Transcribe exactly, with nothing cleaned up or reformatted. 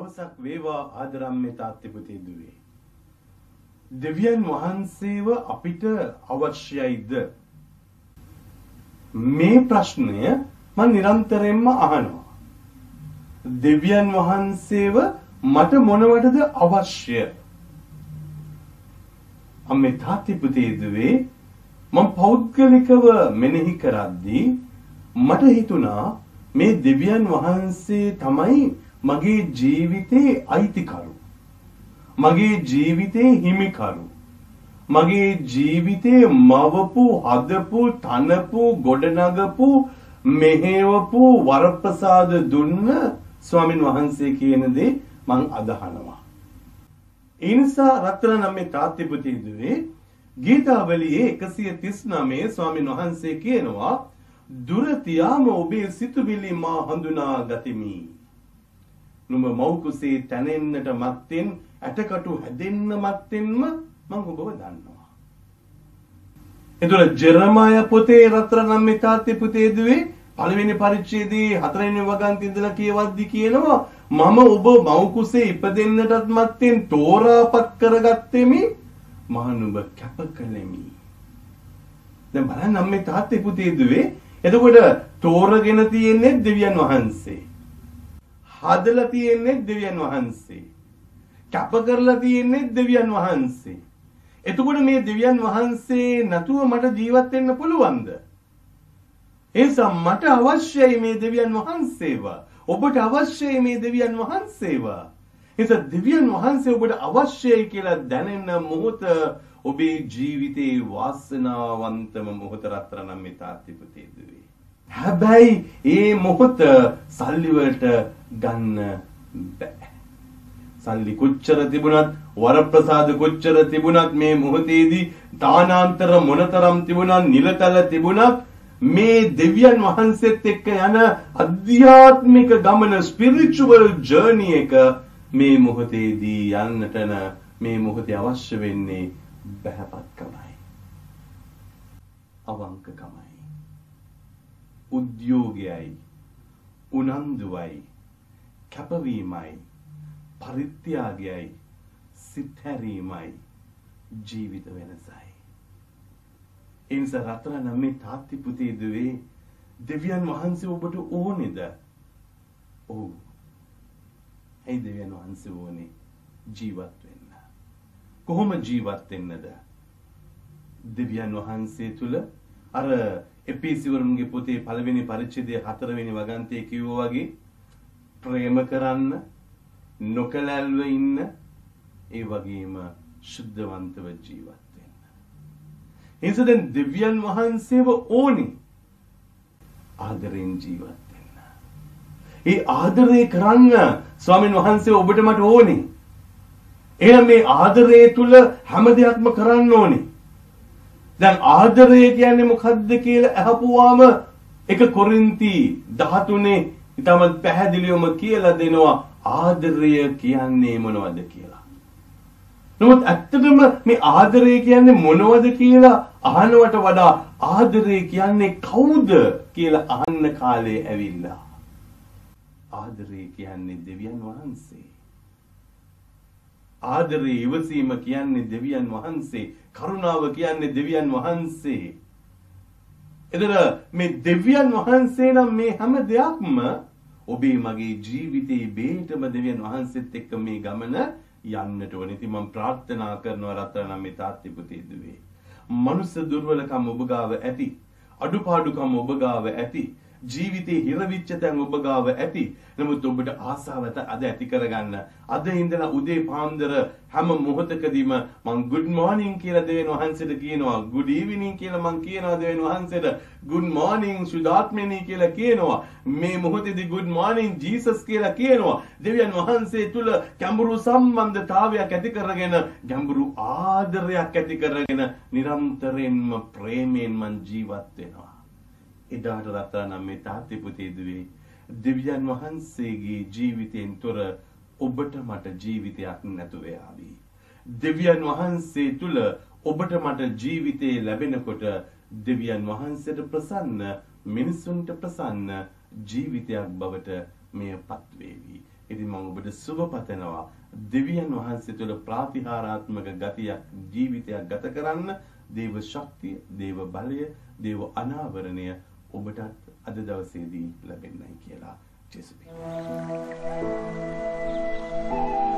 දවසක් වේවා ආදරම්මේ තාත්තේ පුතේ දුවේ. දෙවියන් වහන්සේව අපිට අවශ්‍යයිද? මේ ප්‍රශ්නය මම නිරන්තරයෙන්ම අහනවා. දෙවියන් වහන්සේව මට මොනවටද අවශ්‍ය? අම්මේ තාත්තේ පුතේ දුවේ මම පෞද්ගලිකව මෙනෙහි කරද්දී මට හිතුණා මේ දෙවියන් වහන්සේ තමයි මගේ ජීවිතේ අයිතිකරු. මගේ ජීවිතේ හිමිකරු. මගේ ජීවිතේ මවපු, හදපු, තනපු, ගොඩනගපු, මෙහෙවපු, වරප්‍රසාද දුන්න ස්වාමින් වහන්සේ කියන දේ මං අදහනවා. ඒ නිසා රත්තරන් අම්මේ තාත්තේ පුතේ දුවේ ගීතාවලියේ එකසිය තිස් නවය ස්වාමින් වහන්සේ කියනවා දුර තියාම ඔබේ සිතුවිලි මා හඳුනා ගතිමි. නුඹ මව් කුසේ තැනෙන්නට මත්තෙන් ඇටකටු හැදෙන්න මත්තෙන්ම මම ඔබව දන්නවා. එතකොට ජෙරමායා පොතේ රත්තරන් අම්මේ තාත්තේ පුතේ දුවේ පළවෙනි පරිච්ඡේදයේ හතරවෙනි වගන්ති ඉඳලා කියවද්දි කියනවා මම ඔබ මව් කුසේ ඉපදෙන්නටත් මත්තෙන් තෝරාපත් කරගත්තෙමි මම නුඹ කැප කළෙමි. දැන් බලන්න අම්මේ තාත්තේ පුතේ දුවේ එතකොට තෝරගෙන තියෙන්නේ දෙවියන් වහන්සේ. හදලා තියෙන්නේ දෙවියන් වහන්සේ. කැප කරලා තියෙන්නේ දෙවියන් වහන්සේ. එතකොට මේ දෙවියන් වහන්සේ නැතුව මට ජීවත් වෙන්න පුළුවන්ද? ඒසම් මට අවශ්‍යයි මේ දෙවියන් වහන්සේව. ඔබට අවශ්‍යයි මේ දෙවියන් වහන්සේව. ඒස දෙවියන් වහන්සේ ඔබට අවශ්‍යයි කියලා දැනෙන මොහොත ඔබේ ජීවිතේ වාසනාවන්තම මොහොත රත්තරන් අම්මේ තාත්තේ පුතේ දුවේ. හැබැයි ඒ මොහොත සල්ලි වලට ගන්න බෑ. සල්ලි කොච්චර තිබුණත් වරප්‍රසාද කොච්චර තිබුණත් මේ මොහොතේදී දානාන්තර මොනතරම් තිබුණත් නිලතල තිබුණත් මේ දෙවියන් වහන්සේත් එක්ක යන අධ්‍යාත්මික ගමන ස්පිරිචුවල් ජර්නි එක මේ මොහොතේදී යන්නට මේ මොහොතේ අවශ්‍ය වෙන්නේ බහැපත්කමයි, අවංකකමයි, උද්‍යෝගයයි, උනන්දුවයි, කැපවීමයි, පරිත්‍යාගයයි, සිතහැරීමයි, ජීවිත වෙනසයි. ඒ නිසා රත්තරන් අම්මේ තාත්තේ පුතේ දුවේ දෙවියන් වහන්සේ ඔබට ඕනේද? ඔව්. ඒ දෙවියන් වහන්සේ ඕනේ ජීවත් වෙන්න. කොහොම ජීවත් වෙන්නද? දෙවියන් වහන්සේ තුල අර එපිසිවරුන්ගේ පොතේ පළවෙනි පරිච්ඡේදයේ හතරවෙනි වගන්තියේ කිව්වා වගේ ප්‍රේම කරන්න, නොකලල්ව ඉන්න, ඒ වගේම සුද්ධවන්තව ජීවත් වෙන්න. එනිසා දෙවියන් වහන්සේව ඕනේ ආදරෙන් ජීවත් වෙන්න. ඒ ආදරය කරන්න ස්වාමීන් වහන්සේ ඔබට මට ඕනේ. එහෙනම් මේ ආදරය තුල හැම දෙයක්ම කරන්න ඕනේ. දැන් ආදරය කියන්නේ මොකද්ද කියලා අහපුවාම එක කොරින්ති දහතුනේ ඊටම පැහැදිලිවම කියලා දෙනවා ආදරය කියන්නේ මොනවද කියලා. නමුත් ඇත්තටම මේ ආදරය කියන්නේ මොනවද කියලා අහනවට වඩා ආදරය කියන්නේ කවුද කියලා අහන්න කාලේ ඇවිල්ලා. ආදරය කියන්නේ දෙවියන් වහන්සේ. ආදරේ ඉවසීම කියන්නේ දෙවියන් වහන්සේ. කරුණාව කියන්නේ දෙවියන් වහන්සේ. එතන මේ දෙවියන් වහන්සේ නම් මේ හැම දෙයක්ම ඔබේ මගේ ජීවිතේ බේටම දෙවියන් වහන්සේත් එක්ක මේ ගමන යන්නට ඕනේ. ඉතින් මම ප්‍රාර්ථනා කරනවා රත්තරන් අම්මේ තාත්තේ පුතේ දුවේ. මනුස්ස දුර්වලකම් ඔබ ගාව ඇති. අඩුපාඩුකම් ඔබ ගාව ඇති. ජීවිතේ හිරවිච්ච තැන් ඔබ ගාව ඇති. නමුත් ඔබට ආසාව අද ඇති කරගන්න. අද ඉඳලා උදේ පාන්දර හැම මොහොතකදීම මං good morning කියලා දෙවියන් වහන්සේට කියනවා. good evening කියලා මං කියනවා දෙවියන් වහන්සේට. good morning සුදාත්මනී කියලා කියනවා. මේ මොහොතේදී good morning Jesus කියලා කියනවා. දෙවියන් වහන්සේ තුල ගැඹුරු සම්බන්ධතාවයක් ඇති කරගෙන, ගැඹුරු ආදරයක් ඇති කරගෙන නිරන්තරයෙන්ම ප්‍රේමයෙන් මං ජීවත් වෙනවා. එදාට රත්තරන් අම්මේ තාත්තේ පුතේ දුවේ දෙවියන් වහන්සේගේ ජීවිතෙන් තොර ඔබට මට ජීවිතයක් නැතුව යාවි. දෙවියන් වහන්සේ තුල ඔබට මට ජීවිතේ ලැබෙනකොට දෙවියන් වහන්සේට ප්‍රසන්න, මිනිසුන්ට ප්‍රසන්න ජීවිතයක් බවට මෙයපත් වේවි. ඉතින් මම ඔබට සුබ පතනවා දෙවියන් වහන්සේ තුළ ප්‍රාතිහාරාත්මක ගතියක් ජීවිතයක් ගත කරන්න. දේව ශක්තිය, දේව බලය, දේව අනාවරණය ඔබටත් අද දවසේදී ලැබෙන්නයි කියලා ජේසුස්